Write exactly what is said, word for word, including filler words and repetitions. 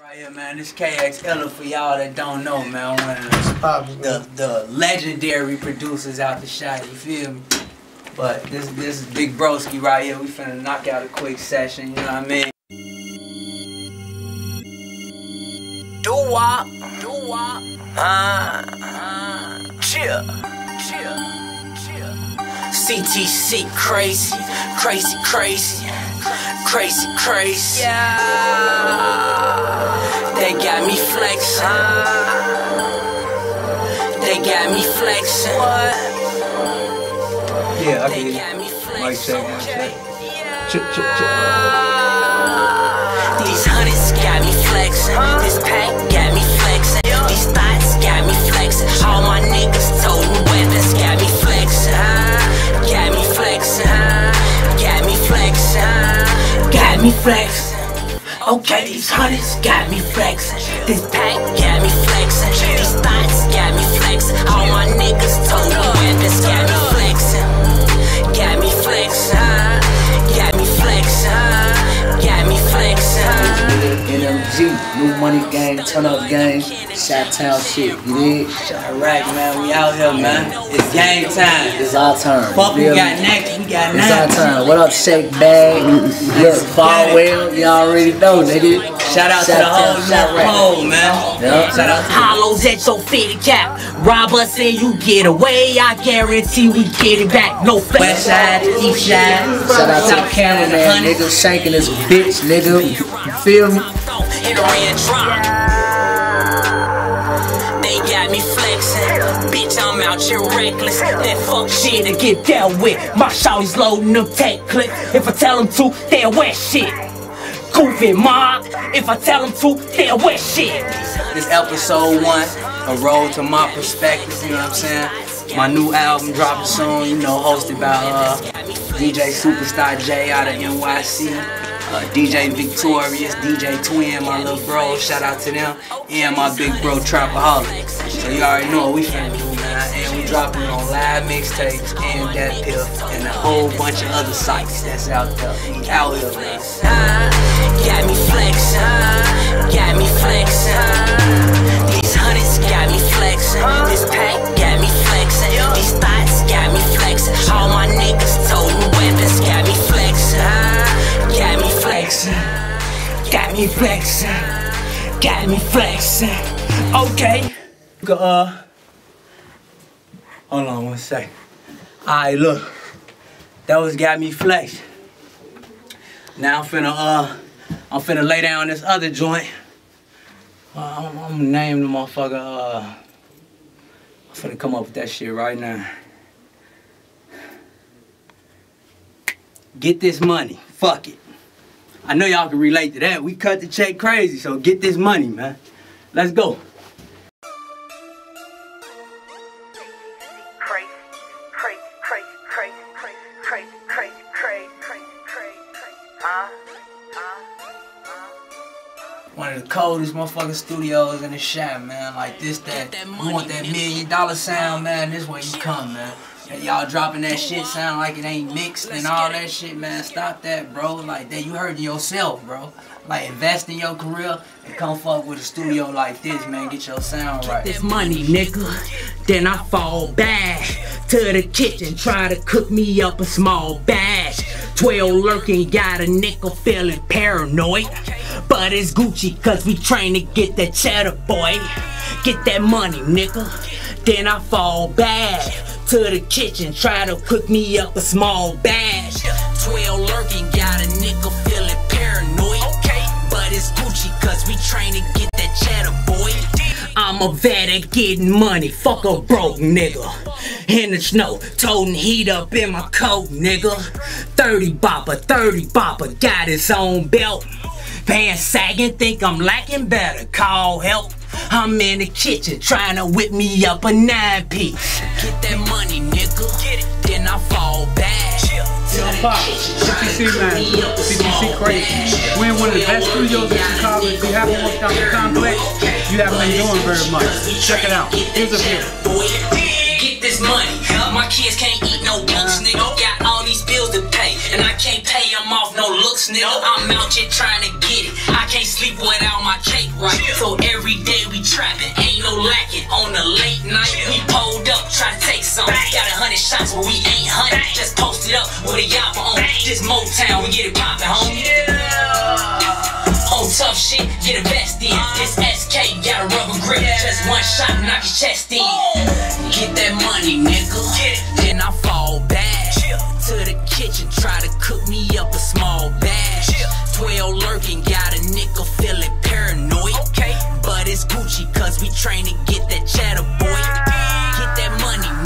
Right here, man, this K X Illa for y'all that don't know, man. One of the, the, the legendary producers out the shot, you feel me? But this this is Big Broski right here. We finna knock out a quick session, you know what I mean? Do wop, do wop, uh, uh, chill, chill, chill. C T C crazy, crazy, crazy, crazy, crazy. Yeah. They got me flexing. They got me flexing. What? Yeah, I can hear you. Mic check, mic check. Chip, chip, chip. These hundreds got me flexing. This pack got me flexing. These thoughts got me flexing. All my niggas toting weapons got me flexing. Got me flexing. Got me flexing. Got me flexing. Okay, these hundreds got me flexing. This pack got me flexing. These thoughts got me flexing. All my niggas toting weapons got me flexing. Got me flexing. Got me flexing. Got me flexing. N M G, New Money Gang, Turn Up Gang, Shot Town shit, you dig? Alright, man, we out here, man. It's game time. It's our turn. Fuck, we got next, we got It's next. our turn. What up, Shake Bag? Look, Farwell, you already know, nigga. Shout out to the whole North Pole, man. Yep. Shout out to Hollows at your fitty cap. Rob us and you get away. I guarantee we get it back. No flex. West Side, East Side. Shout out to the cameraman, nigga, shanking this bitch, nigga. You feel me? In a red drop. They got me flexing. Bitch, I'm out here reckless. That fuck shit to get dealt with. My shawty's loading them tech clips. If I tell them to, they'll wet shit. Goofy mob. If I tell them to, they'll wet shit. this episode one, a road to my perspective, you know what I'm saying? My new album dropping soon, you know, hosted by uh, D J Superstar J out of N Y C. Uh, D J Victorious, D J Twin, my little bro, shout out to them, and my big bro Trapaholic. So you already know what we finna do, man. And we dropping on live mixtapes and that pill and a whole bunch of other sites that's out there. We out here, man. Got me flexing, got me flexing. These hundreds got me flexing. This pack got me flexing. These thoughts got me flexing. All my niggas toting weapons got me flexing. Got me flexing, got me flexing, got me flexing. Okay. Uh, hold on one second. Alright, look. That was got me flexing. Now I'm finna uh, I'm finna lay down this other joint. Uh, I'm, I'm gonna name the motherfucker. Uh, I'm finna come up with that shit right now. Get this money. Fuck it. I know y'all can relate to that. We cut the check crazy, so get this money, man. Let's go. Crazy, crazy, crazy, crazy, crazy, crazy, crazy, crazy, crazy, crazy, huh? One of the coldest motherfucking studios in the shop, man. Like this, that, you want that million dollar sound, man, this way you come, man. And y'all dropping that shit sound like it ain't mixed and all that shit, man. Stop that, bro. Like that, you hurting yourself, bro. Like invest in your career and come fuck with a studio like this, man. Get your sound right. This money, nigga. Then I fall back to the kitchen, try to cook me up a small batch. Twelve lurking, got a nickel feeling paranoid. But it's Gucci, cause we train to get that cheddar, boy. Get that money, nigga. Then I fall back to the kitchen, try to cook me up a small batch. Twelve lurking, got a nickel feeling paranoid. Okay, but it's Gucci, cause we train to get that cheddar, boy. I'm a vet at getting money, fuck a broke nigga. In the snow, toting heat up in my coat, nigga. thirty bopper, thirty bopper, got his own belt. Pants sagging, think I'm lacking, better call help. I'm in the kitchen trying to whip me up a nine piece. Get that money, nigga. Get it. Then I fall back. Yo, Pop, C T C, man. C T C crazy. We're in one of the best studios in Chicago. If you haven't walked out the complex, you haven't been doing very much. Check it out. Here's a view. Get this this money. My kids can't eat no books, nigga. Got all these bills to pay, and I can't pay them off no looks, nigga. I'm out here trying to get it. I can't sleep without my cake right. So every day we trapping, ain't no lacking. On the late night, we pulled up, try to take some. Got a hundred shots, but we ain't hunting. Just posted up with a yapper on. This Motown, we get it poppin', homie. On tough shit, get a vest in. This S K got a rubber grip. Just one shot, knock your chest in. Get that money, nigga. Then I fall back to the kitchen, try to cook me up a small batch. Twelve lurking, got a nigga feeling paranoid. But it's Gucci, cause we train to get that cheddar, boy. Get that money,